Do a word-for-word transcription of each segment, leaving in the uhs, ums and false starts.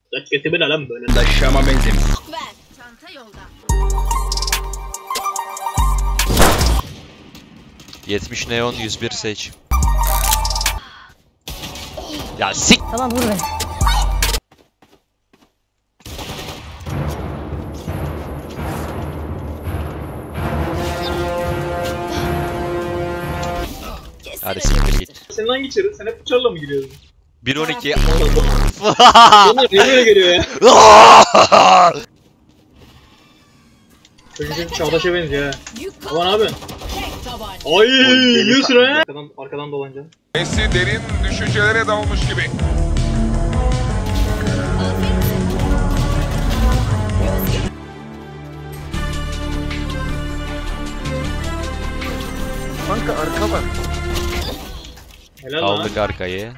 Dakikati bir alam böyle. Taşıyama benzemiyor. Çanta yolda. yetmiş neon, yüz bir seç. Ya sik. Tamam vur be. Hadi siktir git. Senin hangi çarı? Sen hep bıçarla mı giriyorsun? bir on iki. Onlar niye böyle geliyor ya? Çocuk Çağdaş'a benziyor ha. Aman abi. Ay yiyorsun ha. Arkadan, arkadan dolanacaksın. Messi derin düşüncelere dalmış gibi. Kanka arka bak. Helal lan. Aldık arkayı.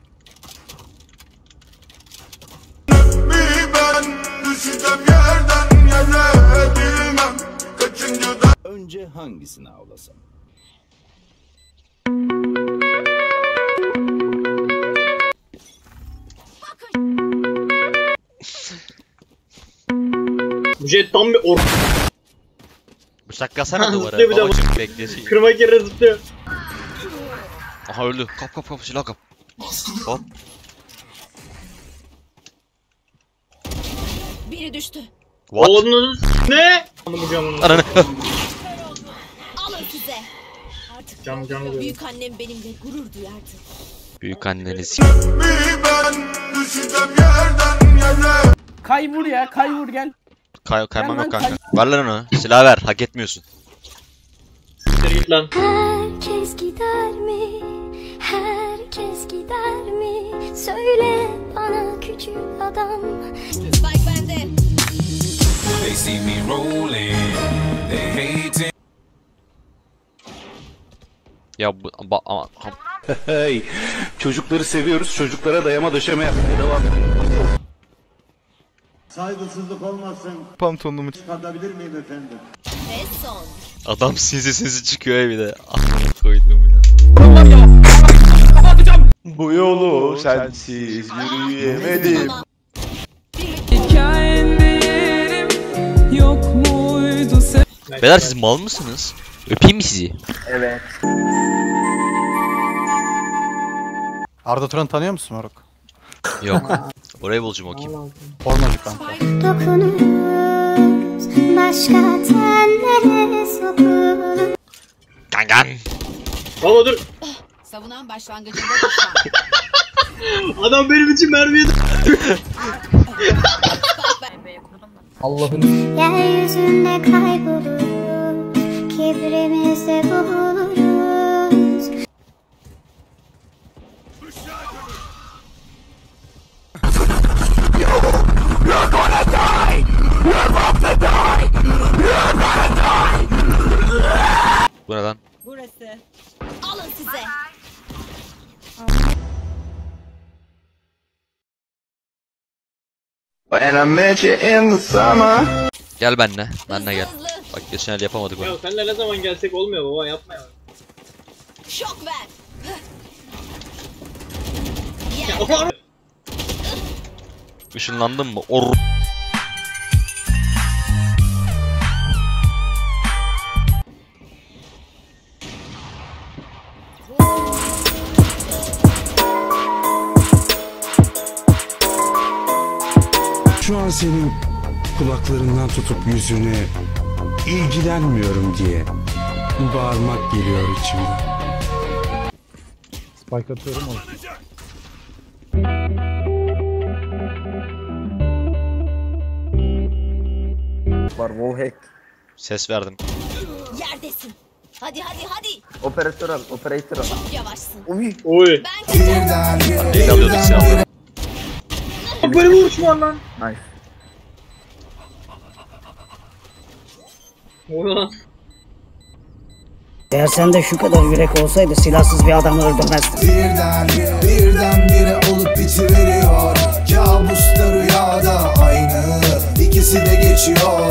Önce hangisini avlasam? Bu jet tam bir or... Bıçaklasana duvara. Zıplıyor bir de Babacım beklesin. Kırmak yerine zıplıyor. Aha öldü. Kap kap kap silah kap. Hop. Biri düştü. What? Onun ne? Anlamayacağım onu. Ananı. Alın size. Artık Can can oluyor. büyük annem benimle gurur duyardı. Büyük anneniz. Kay vur ya, kay vur gel. Kay kaymam Gel yok lan, kanka. Ver lan onu. Silah ver. Hak etmiyorsun. Siktir git lan. Herkes gider mi? Herkes gider mi? Söyle bana küçük adam. Spike bende. They see me rolling, they hate. Ya bu ba, ama, Hey, çocukları seviyoruz, çocuklara dayama döşeme yapmaya devam edelim. Saygısızlık olmasın. Pantolonumu Çıkartabilir miyim efendim? Ve son. adam sinsi sinsi çıkıyor bir de. Ah koydum ya. Bu yolu sensiz yürüyemedim. Beyler siz mal mısınız? Öpeyim mi sizi? Evet. Arda Turan'ı tanıyor musun Moruk? Yok. Orayı bulacağım o kim? Formacı kanka. Dokunuruz başka tellere sokulur. Gangan. Baba dur. Savunan başlangıcında düşman. Adam benim için mermi yedi. Allah'ın. Yeryüzünde kaybolur, kibrimizde boğuluruz. Bu ne lan? Burası. Alın size. When I met you in the summer. Gel benimle. Benimle gel. Bak geçen el yapamadık Ya onu. senle ne zaman gelsek olmuyor baba, yapma ya. Şok ver. Ya, Işınlandın mı? Or. Şu an senin kulaklarından tutup yüzüne ilgilenmiyorum diye bağırmak geliyor içimden. Spike atıyorum oğlum. Var wallhack. Ses verdim. Yerdesin. Hadi hadi hadi. Operatör al, operatör al. Çok yavaşsın. Uy. Oy. Ben Neyle alıyorduk silahları? Böyle vuruş mu var lan? Nice. Oy lan. Eğer sende şu kadar yürek olsaydı silahsız bir adamı öldürmezdin. Birden, birden bire olup bitiveriyor. Kabusla rüyada aynı, ikisi de geçiyor.